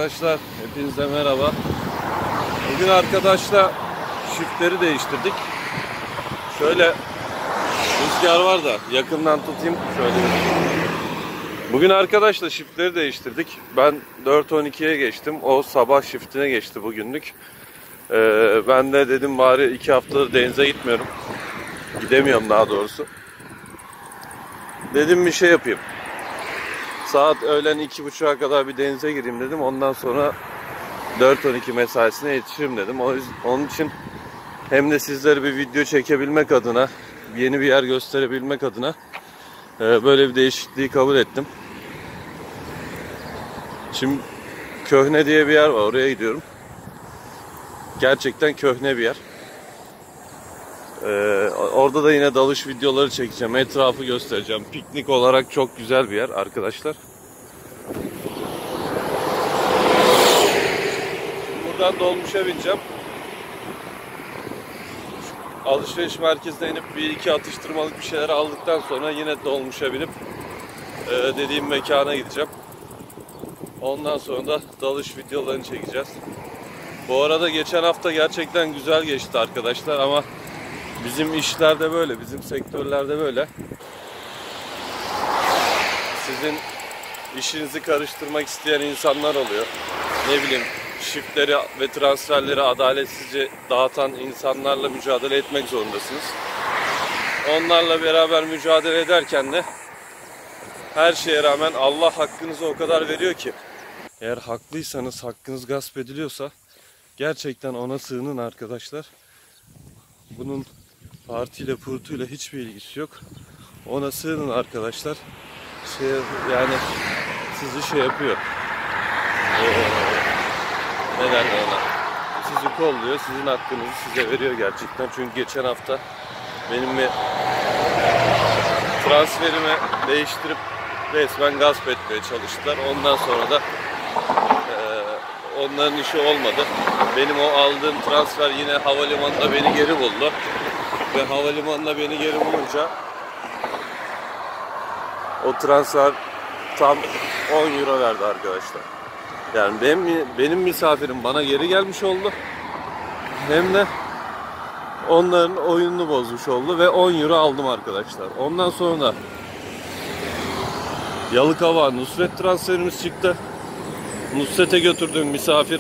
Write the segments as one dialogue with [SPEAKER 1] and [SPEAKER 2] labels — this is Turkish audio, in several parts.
[SPEAKER 1] arkadaşlar, hepinize merhaba. Bugün arkadaşla shiftleri değiştirdik. Şöyle rüzgar var da yakından tutayım şöyle. Bugün arkadaşla shiftleri değiştirdik. Ben 4-12'ye geçtim. O sabah shiftine geçti bugünlük. Ben de dedim bari 2 haftadır denize gitmiyorum. Gidemiyorum daha doğrusu. Dedim bir şey yapayım. Saat öğlen 2.30'a kadar bir denize gireyim dedim. Ondan sonra 4-12 mesaisine yetişirim dedim. Onun için hem de sizlere bir video çekebilmek adına, yeni bir yer gösterebilmek adına böyle bir değişikliği kabul ettim. Şimdi Köhne diye bir yer var. Oraya gidiyorum. Gerçekten köhne bir yer. Orada da yine dalış videoları çekeceğim. Etrafı göstereceğim. Piknik olarak çok güzel bir yer arkadaşlar. Buradan dolmuşa bineceğim. Alışveriş merkezine inip bir iki atıştırmalık bir şeyler aldıktan sonra yine dolmuşa binip dediğim mekana gideceğim. Ondan sonra da dalış videolarını çekeceğiz. Bu arada geçen hafta gerçekten güzel geçti arkadaşlar ama bizim işlerde böyle, bizim sektörlerde böyle. Sizin işinizi karıştırmak isteyen insanlar oluyor. Ne bileyim, shiftleri ve transferleri adaletsizce dağıtan insanlarla mücadele etmek zorundasınız. Onlarla beraber mücadele ederken de her şeye rağmen Allah hakkınızı o kadar veriyor ki. Eğer haklıysanız, hakkınız gasp ediliyorsa gerçekten ona sığının arkadaşlar. Bunun partiyle purtuyla hiçbir ilgisi yok. Ona sığının arkadaşlar. Yani sizi şey yapıyor. Ne derler ona? Sizi kolluyor, sizin hakkınızı size veriyor gerçekten. Çünkü geçen hafta benim bir transferimi değiştirip resmen gasp etmeye çalıştılar. Ondan sonra da onların işi olmadı. Benim o aldığım transfer yine havalimanında beni geri buldu. Ve havalimanında beni geri bulunca o transfer tam 10 euro verdi arkadaşlar. Yani benim misafirim bana geri gelmiş oldu. Hem de onların oyununu bozmuş oldu ve 10 euro aldım arkadaşlar. Ondan sonra Yalıkava Nusret transferimiz çıktı. Nusret'e götürdüğüm misafir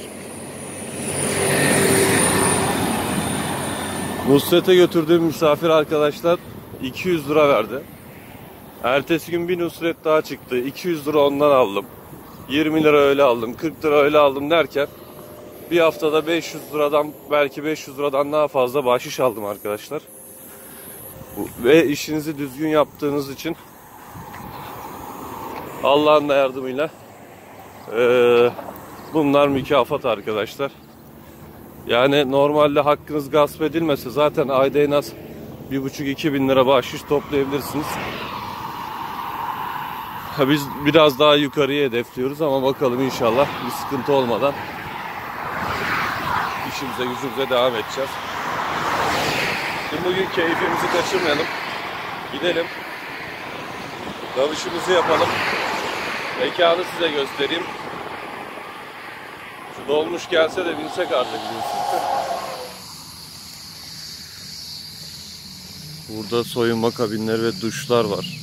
[SPEAKER 1] arkadaşlar 200 lira verdi. Ertesi gün bir Nusret daha çıktı. 200 lira ondan aldım. 20 lira öyle aldım. 40 lira öyle aldım derken bir haftada 500 liradan belki 500 liradan daha fazla bahşiş aldım arkadaşlar. Ve işinizi düzgün yaptığınız için Allah'ın da yardımıyla bunlar mükafat arkadaşlar. Yani normalde hakkınız gasp edilmese zaten ayda en az 1,5-2 bin lira bahşiş toplayabilirsiniz. Biz biraz daha yukarıya hedefliyoruz ama bakalım inşallah bir sıkıntı olmadan işimize gücümüze devam edeceğiz. Şimdi bugün keyfimizi kaçırmayalım. Gidelim. Dalışımızı yapalım. Mekanı size göstereyim. Şu dolmuş gelse de binsek artık. Burada soyunma kabinleri ve duşlar var.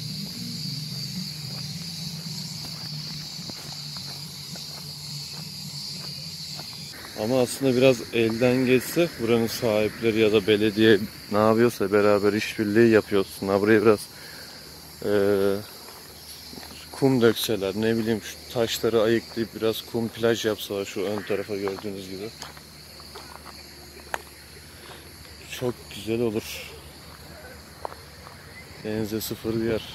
[SPEAKER 1] Ama aslında biraz elden geçse buranın sahipleri ya da belediye ne yapıyorsa beraber işbirliği yapıyorsun. Buraya biraz kum dökseler, ne bileyim şu taşları ayıklayıp biraz kum plaj yapsalar şu ön tarafa gördüğünüz gibi. Çok güzel olur. Denize sıfır bir yer.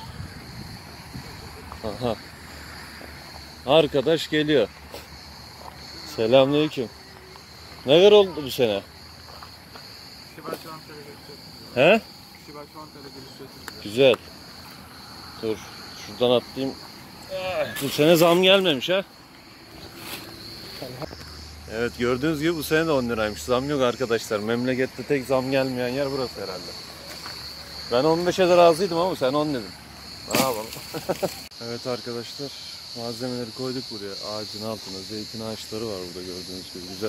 [SPEAKER 1] Aha. Arkadaş geliyor. Selamünaleyküm. Ne kadar oldu bu sene? He? Güzel. Dur. Şuradan atlayayım. Bu sene zam gelmemiş ha. Evet, gördüğünüz gibi bu sene de 10 liraymış. Zam yok arkadaşlar. Memlekette tek zam gelmeyen yer burası herhalde. Ben 15'e de razıydım ama sen 10 dedin. Ne yapalım? Evet arkadaşlar. Malzemeleri koyduk buraya. Ağacın altına. Zeytin ağaçları var burada gördüğünüz gibi. Güzel.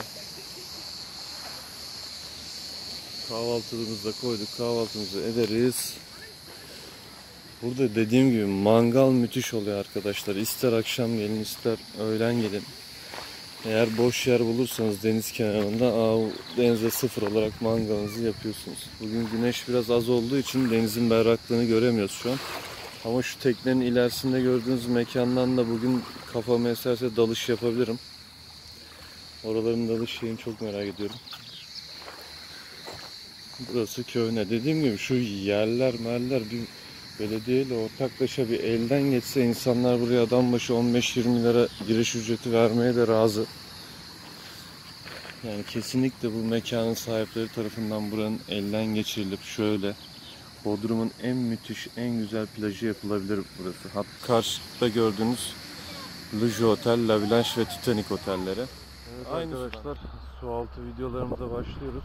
[SPEAKER 1] Kahvaltılığımızı da koyduk. Kahvaltımızı ederiz. Burada dediğim gibi mangal müthiş oluyor arkadaşlar. İster akşam gelin ister öğlen gelin. Eğer boş yer bulursanız deniz kenarında denize sıfır olarak mangalınızı yapıyorsunuz. Bugün güneş biraz az olduğu için denizin berraklığını göremiyoruz şu an. Ama şu teknenin ilerisinde gördüğünüz mekandan da bugün kafama eserse dalış yapabilirim. Oraların dalış şeyini çok merak ediyorum. Burası Köhne. Dediğim gibi şu yerler bir belediyeyle ortaklaşa bir elden geçse insanlar buraya adam başı 15-20 lira giriş ücreti vermeye de razı. Yani kesinlikle bu mekanın sahipleri tarafından buranın elden geçirilip şöyle Bodrum'un en müthiş, en güzel plajı yapılabilir burası. Hatta karşıda gördüğünüz Luge Otel, La Blanche ve Titanic otelleri. Evet arkadaşlar, su altı videolarımıza başlıyoruz.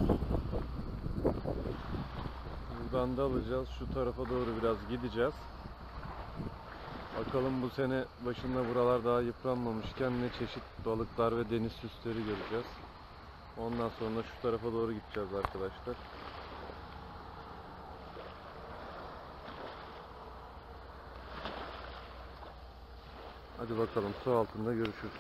[SPEAKER 1] Buradan da alacağız. Şu tarafa doğru biraz gideceğiz. Bakalım bu sene başında buralar daha yıpranmamışken ne çeşit balıklar ve deniz süsleri göreceğiz. Ondan sonra şu tarafa doğru gideceğiz arkadaşlar. Hadi bakalım, su altında görüşürüz.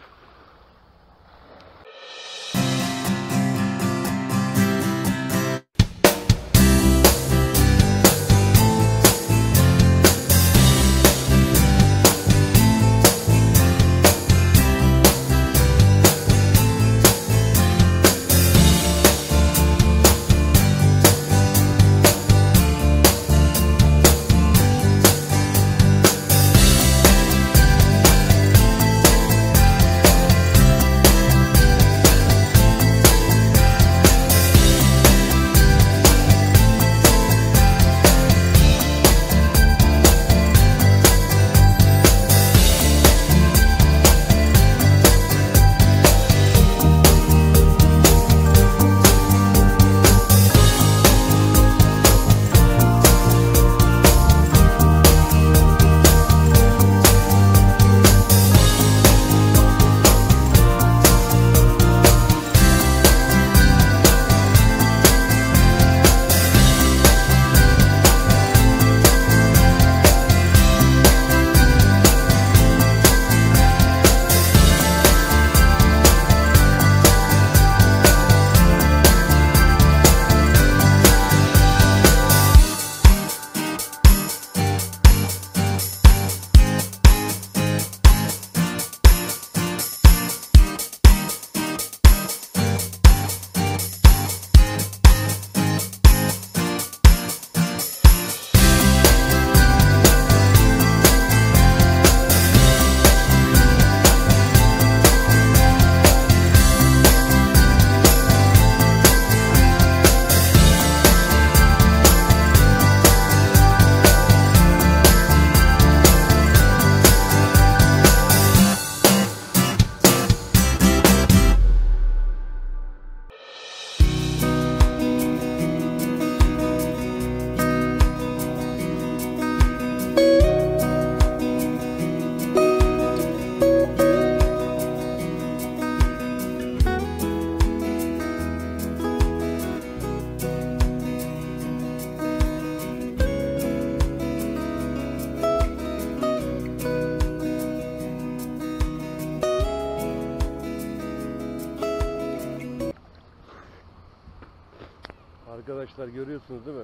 [SPEAKER 1] Arkadaşlar görüyorsunuz değil mi?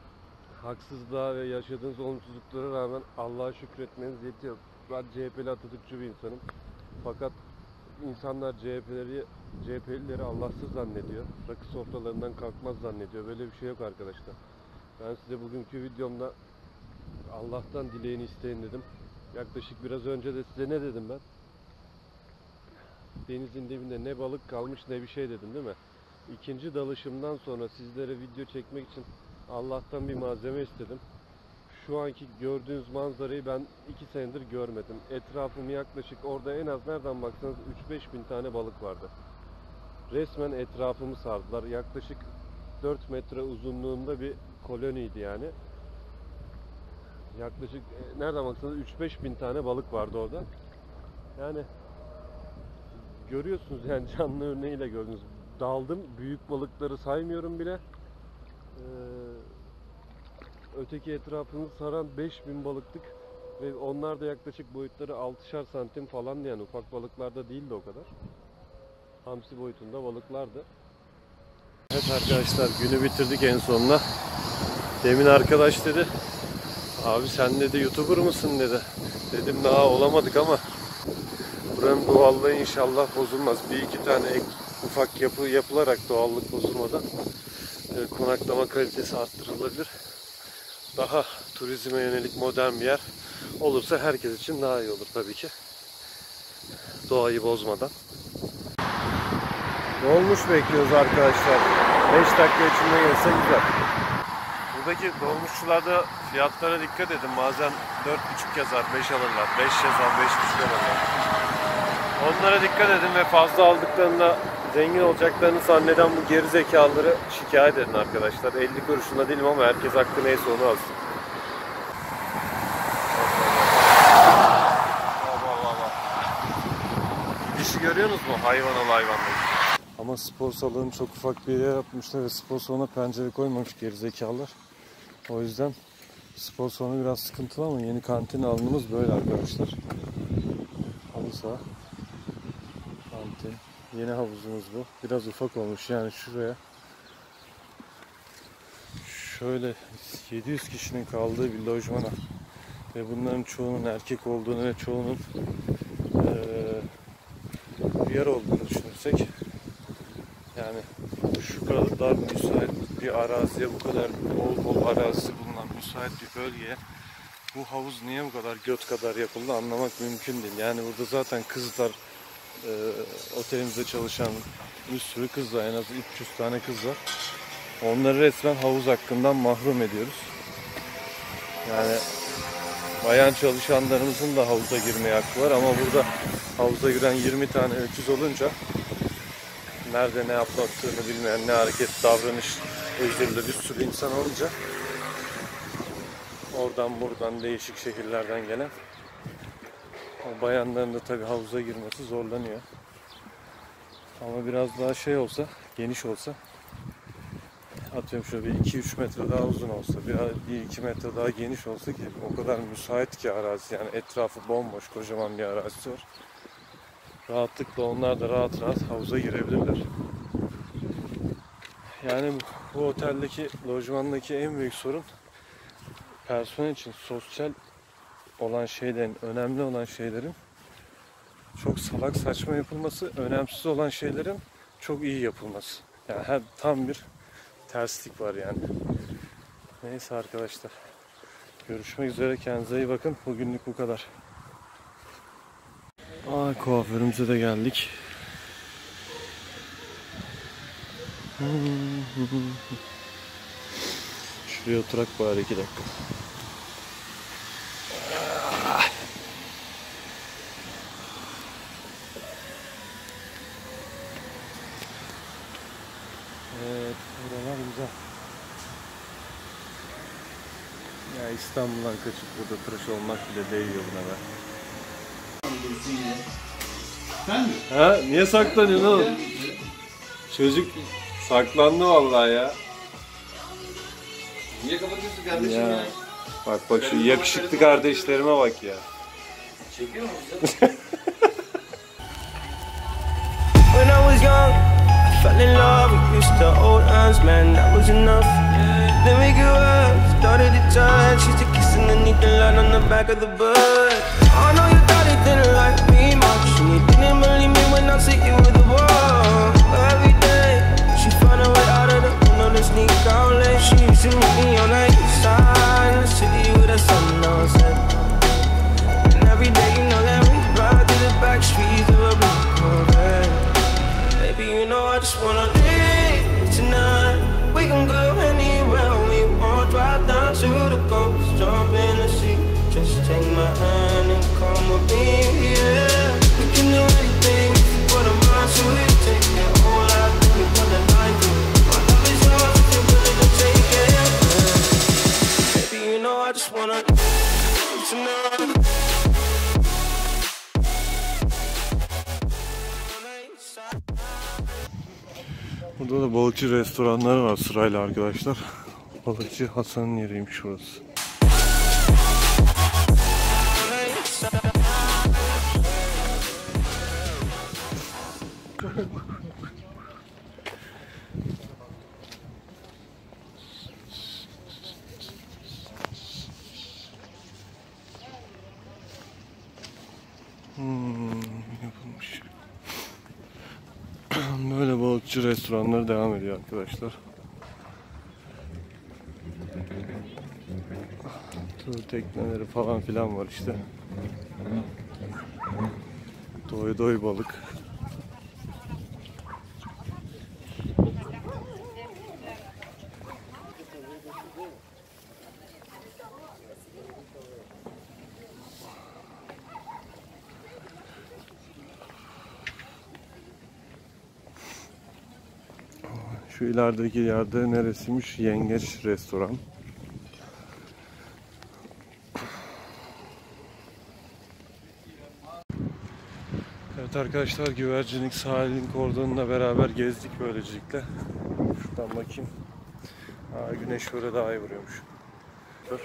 [SPEAKER 1] Haksızlığa ve yaşadığınız olumsuzluklara rağmen Allah'a şükretmeniz yetiyor. Ben CHP'li Atatürkçü bir insanım. Fakat insanlar CHP'lileri Allahsız zannediyor. Rakı sofralarından kalkmaz zannediyor. Böyle bir şey yok arkadaşlar. Ben size bugünkü videomda Allah'tan dileğini isteyin dedim. Yaklaşık biraz önce de size ne dedim ben? Denizin dibinde ne balık kalmış ne bir şey dedim değil mi? İkinci dalışımdan sonra sizlere video çekmek için Allah'tan bir malzeme istedim. Şu anki gördüğünüz manzarayı ben 2 senedir görmedim. Etrafım yaklaşık orada en az nereden baksanız 3-5 bin tane balık vardı. Resmen etrafımı sardılar. Yaklaşık 4 metre uzunluğunda bir koloniydi yani. Yaklaşık nereden baksanız 3-5 bin tane balık vardı orada.
[SPEAKER 2] Yani görüyorsunuz yani canlı örneğiyle gördünüz. Daldım. Büyük balıkları saymıyorum bile. Öteki etrafını saran 5000 balıklık ve onlar da yaklaşık boyutları 6'şar santim falan, yani ufak balıklarda değildi o kadar. Hamsi boyutunda balıklardı. Evet arkadaşlar, günü bitirdik en sonunda. Demin arkadaş dedi, abi sen dedi YouTuber mısın dedi. Dedim daha olamadık ama buranın doğallığı inşallah bozulmaz. Bir iki tane ufak yapı yapılarak doğallık bozulmadan konaklama kalitesi arttırılabilir. Daha turizme yönelik modern bir yer olursa herkes için daha iyi olur tabii ki. Doğayı bozmadan. Dolmuş bekliyoruz arkadaşlar. 5 dakika içinde gelse güzel. Buradaki dolmuşçularda fiyatlara dikkat edin. Bazen 4,5 yazar, 5 alırlar. 5 yazar, 5,5 alırlar. Onlara dikkat edin ve fazla aldıklarında zengin olacaklarını zanneden bu geri zekalıları şikayet edin arkadaşlar. 50 kuruşuna değilim ama herkes hakkı neyse onu alsın. Gidişi görüyorsunuz mu? Hayvan ol hayvanlar. Ama spor salonu çok ufak bir yere yapmışlar ve spor salonuna pencere koymamış gerizekalılar. O yüzden spor salonu biraz sıkıntılı ama yeni kantin alanımız böyle arkadaşlar. Halı saha, kantin, yeni havuzumuz bu. Biraz ufak olmuş yani şuraya. Şöyle 700 kişinin kaldığı bir lojmana ve bunların çoğunun erkek olduğunu ve çoğunun bir yer olduğunu düşünürsek, yani şu kadar müsait bir araziye, bu kadar bol bol arazisi bulunan müsait bir bölgeye bu havuz niye bu kadar göt kadar yapıldı anlamak mümkün değil. Yani burada zaten kızlar, otelimizde çalışan bir sürü kız var, en az 300 tane kız var. Onları resmen havuz hakkından mahrum ediyoruz. Yani bayan çalışanlarımızın da havuza girmeye hakkı var ama burada havuza giren 20 tane öküz olunca, nerede ne yaptığını bilmeyen, ne hareket, davranış özürlü bir sürü insan olunca, oradan buradan değişik şehirlerden gelen o bayanların da tabii havuza girmesi zorlanıyor. Ama biraz daha şey olsa, geniş olsa, atıyorum şöyle bir 2-3 metre daha uzun olsa, bir 2 metre daha geniş olsa ki o kadar müsait ki arazi, yani etrafı bomboş kocaman bir arazisi var. Rahatlıkla onlar da rahat rahat havuza girebilirler. Yani bu oteldeki, lojmandaki en büyük sorun personel için sosyal olan şeylerin, önemli olan şeylerin çok salak saçma yapılması, önemsiz olan şeylerin çok iyi yapılması. Yani tam bir terslik var yani. Neyse arkadaşlar. Görüşmek üzere. Kendinize iyi bakın. Bugünlük bu kadar. Kuaförümüze de geldik. Şuraya oturak bari 2 dakika. Evet, buralar güzel. Ya İstanbul'dan kaçıp burada tıraş olmak bile değiyor buna be.
[SPEAKER 3] Sen mi?
[SPEAKER 2] Ha, niye saklanıyorsun oğlum? Çocuk saklandı vallahi ya.
[SPEAKER 3] Niye kapatıyorsun kardeşim
[SPEAKER 2] Ya.
[SPEAKER 3] ya?
[SPEAKER 2] Bak şu yakışıklı kardeşlerime bak ya.
[SPEAKER 3] Çekiyor musun?
[SPEAKER 4] When I was young, I fell in love with used to old hands, man, that was enough. Then we grew up, started to touch, used to kiss underneath the line on the back of the bus. I know you thought it didn't like me much, and you didn't believe me when I said you were the one. But every day, she found a way out of the window to sneak out late. She used to meet me on the east side, in the city with the sun on set. And every day, you know that we ride through the back streets of a blue Corvette. Baby, you know I just wanna live tonight. We can go anywhere we want. Drive down to the coast, jump in the sea. Just take my hand and come with me, yeah. We can do anything if you put a mind to it. Take it all out, then we put the night through. My love is yours if you're willing to take it, yeah. Baby, you know I just wanna live tonight.
[SPEAKER 1] Burada da balıkçı restoranları var sırayla arkadaşlar. Balıkçı Hasan'ın yeriymiş burası. Yapılmış. Böyle balıkçı restoranları devam ediyor arkadaşlar. Tur tekneleri falan filan var işte. Doy doy balık. Şu ilerideki yerde neresiymiş? Yengeç restoran. Evet arkadaşlar, güvercinlik sahilin kordonuyla beraber gezdik böylelikle. Şuradan bakayım. Güneş şöyle daha iyi vuruyormuş. Dur.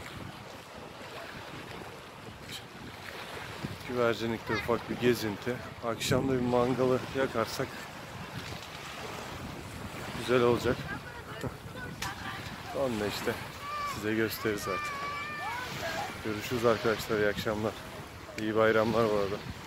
[SPEAKER 1] Güvercinlikte ufak bir gezinti. Akşam da bir mangalı yakarsak güzel olacak. Onu da işte size gösteririz zaten. Görüşürüz arkadaşlar, iyi akşamlar. İyi bayramlar bu arada.